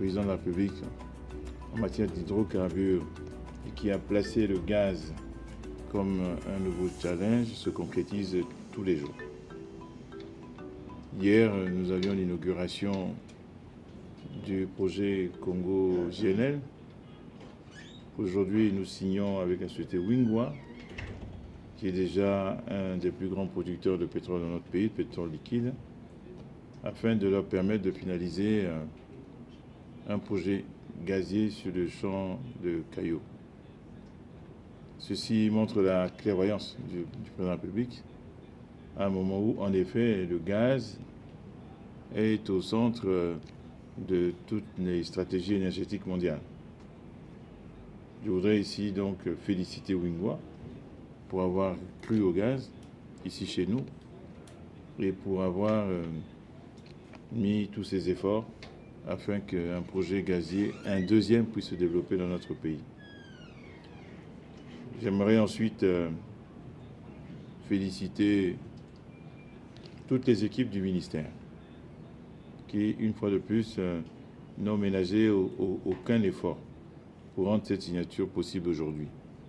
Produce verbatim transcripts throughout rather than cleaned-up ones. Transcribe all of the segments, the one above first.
président de la République en matière d'hydrocarbures et qui a placé le gaz comme un nouveau challenge se concrétise tous les jours. Hier, nous avions l'inauguration du projet Congo-G N L. Aujourd'hui, nous signons avec la société Wingwa, qui est déjà un des plus grands producteurs de pétrole dans notre pays, de pétrole liquide, afin de leur permettre de finaliser un projet gazier sur le champ de Caillou. Ceci montre la clairvoyance du, du président de la République, à un moment où, en effet, le gaz est au centre de toutes les stratégies énergétiques mondiales. Je voudrais ici donc féliciter Wingwa pour avoir cru au gaz ici chez nous et pour avoir euh, mis tous ses efforts afin qu'un projet gazier, un deuxième, puisse se développer dans notre pays. J'aimerais ensuite euh, féliciter toutes les équipes du ministère qui, une fois de plus, euh, n'ont ménagé au, au, aucun effort pour rendre cette signature possible aujourd'hui.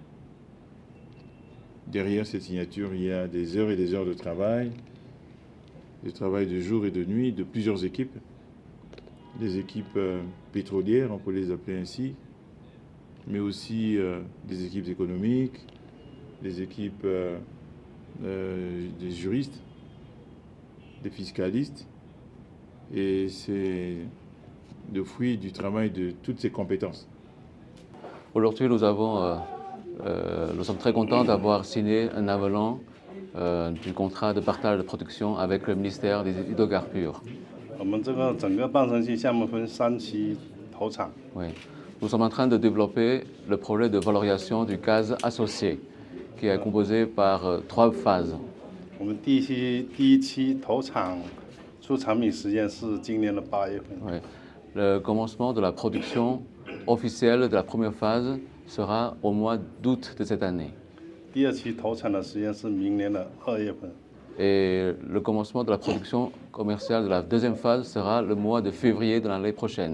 Derrière cette signature, il y a des heures et des heures de travail, de travail de jour et de nuit de plusieurs équipes, des équipes euh, pétrolières, on peut les appeler ainsi, mais aussi euh, des équipes économiques, des équipes euh, euh, des juristes, des fiscalistes, et c'est le fruit du travail de toutes ces compétences. Aujourd'hui, nous avons, euh, euh, nous sommes très contents d'avoir signé un avenant euh, du contrat de partage de production avec le ministère des hydrocarbures. Oui. Nous sommes en train de développer le projet de valorisation du gaz associé, qui est composé par euh, trois phases. Oui. Le commencement de la production officielle de la première phase sera au mois d'août de cette année. Et le commencement de la production commerciale de la deuxième phase sera le mois de février de l'année prochaine.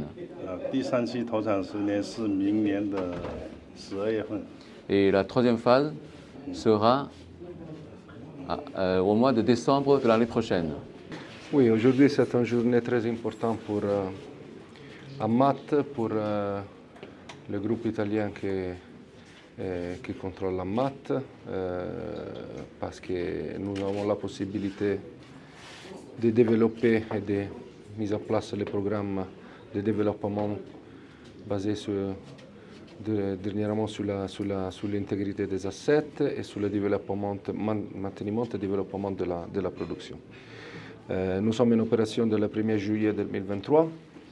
Et la troisième phase sera à, euh, au mois de décembre de l'année prochaine. Oui, aujourd'hui c'est une journée très importante pour euh, Amat, pour euh, le groupe italien qui, euh, qui contrôle Amat, euh, parce que nous avons la possibilité de développer et de mettre en place les programmes de développement basés sur, de, dernièrement sur l'intégrité sur des assets et sur le développement, mainteniment et développement de la, de la production. Euh, nous sommes en opération le premier juillet deux mille vingt-trois.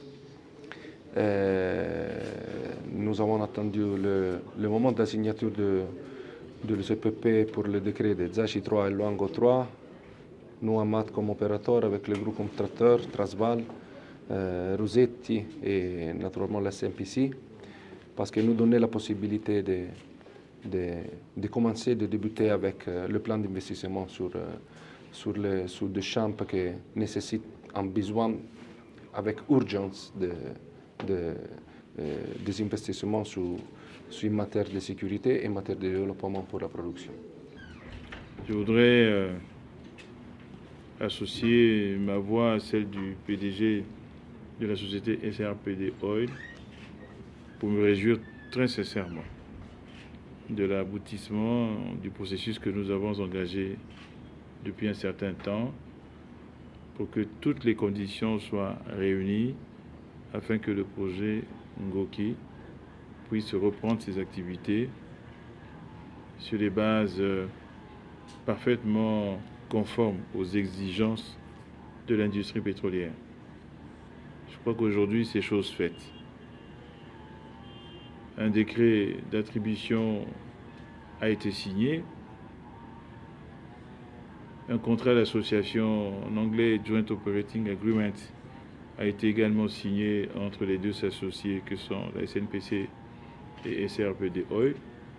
Euh, nous avons attendu le, le moment de la signature de, de le C P P pour le décret de Zachi trois et Luango trois. Nous, Amat, comme opérateur avec le groupe contracteur, Transval, euh, Rosetti et naturellement la S M P C, parce que nous donnait la possibilité de, de, de commencer, de débuter avec euh, le plan d'investissement sur euh, sur, le, sur des champs qui nécessitent un besoin avec urgence de, de, euh, des investissements sur, sur une matière de sécurité et en matière de développement pour la production. Je voudrais euh, associer ma voix à celle du P D G de la société S R P D Oil pour me réjouir très sincèrement de l'aboutissement du processus que nous avons engagé depuis un certain temps pour que toutes les conditions soient réunies afin que le projet Ngoki puisse reprendre ses activités sur des bases parfaitement conformes aux exigences de l'industrie pétrolière. Je crois qu'aujourd'hui, c'est chose faite. Un décret d'attribution a été signé. Un contrat d'association en anglais, Joint Operating Agreement, a été également signé entre les deux associés que sont la S N P C et S R P D Oil.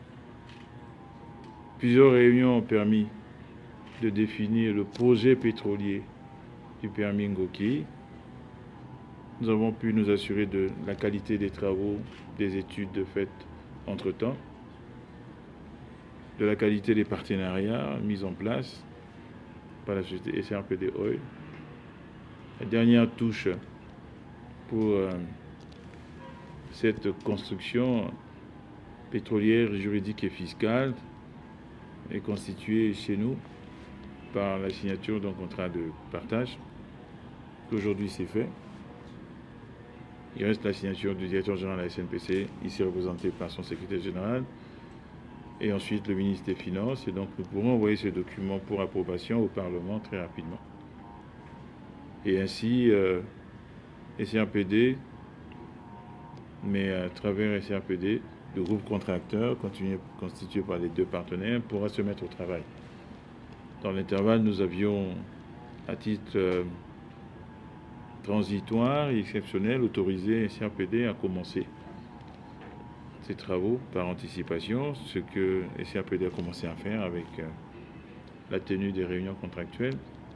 Plusieurs réunions ont permis de définir le projet pétrolier du permis Ngoki. Nous avons pu nous assurer de la qualité des travaux, des études faites entre-temps, de la qualité des partenariats mis en place par la société S R P D Oil. La dernière touche pour euh, cette construction pétrolière, juridique et fiscale est constituée chez nous par la signature d'un contrat de partage. Aujourd'hui, c'est fait. Il reste la signature du directeur général de la S N P C, ici représenté par son secrétaire général, et ensuite le ministre des Finances. Et donc, nous pourrons envoyer ce document pour approbation au Parlement très rapidement. Et ainsi, euh, S R P D, mais à travers S R P D, le groupe contracteur, constitué par les deux partenaires, pourra se mettre au travail. Dans l'intervalle, nous avions, à titre euh, transitoire et exceptionnel, autorisé S R P D à commencer ses travaux par anticipation, ce que S R P D a commencé à faire avec euh, la tenue des réunions contractuelles.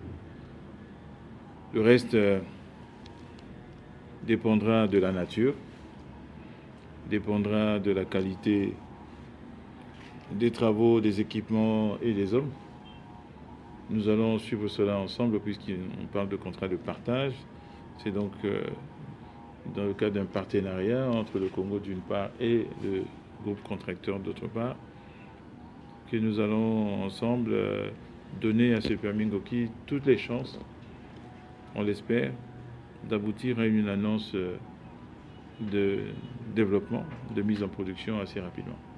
Le reste euh, dépendra de la nature, dépendra de la qualité des travaux, des équipements et des hommes. Nous allons suivre cela ensemble puisqu'on parle de contrat de partage. C'est donc euh, dans le cadre d'un partenariat entre le Congo d'une part et le groupe contracteur d'autre part que nous allons ensemble euh, donner à ce permis Ngoki toutes les chances, on l'espère, d'aboutir à une annonce de développement, de mise en production assez rapidement.